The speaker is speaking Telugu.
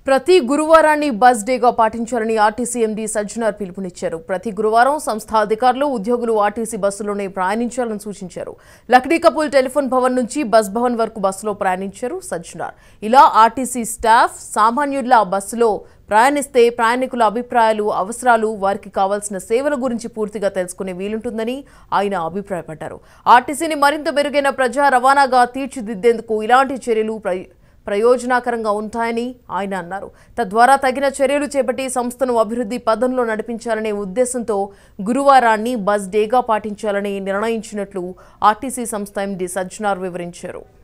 ప్రతి గురువారాన్ని బస్ డేగా పాటించాలని ఆర్టీసీ ఎండీ సజ్జనార్ పిలుపునిచ్చారు. ప్రతి గురువారం సంస్థ అధికారులు, ఉద్యోగులు ఆర్టీసీ బస్సులోనే ప్రయాణించాలని సూచించారు. లక్డీ కపూల్ టెలిఫోన్ భవన్ నుంచి బస్ భవన్ వరకు బస్సులో ప్రయాణించారు సజ్జనార్. ఇలా ఆర్టీసీ స్టాఫ్ సామాన్యుల బస్సులో ప్రయాణిస్తే ప్రయాణికుల అభిప్రాయాలు, అవసరాలు, వారికి కావాల్సిన సేవల గురించి పూర్తిగా తెలుసుకునే వీలుంటుందని ఆయన అభిప్రాయపడ్డారు. ఆర్టీసీని మరింత మెరుగైన ప్రజా రవాణాగా తీర్చిదిద్దేందుకు ఇలాంటి చర్యలు ప్రయోజనకరంగా ఉంటాయని ఆయన అన్నారు. తద్వారా తగిన చర్యలు చేపట్టి సంస్థను అభివృద్ధి పథంలో నడిపించాలనే ఉద్దేశంతో గురువారాన్ని బస్ డేగా పాటించాలని నిర్ణయించినట్లు ఆర్టీసీ సంస్థ ఎండీ సజ్జనార్ వివరించారు.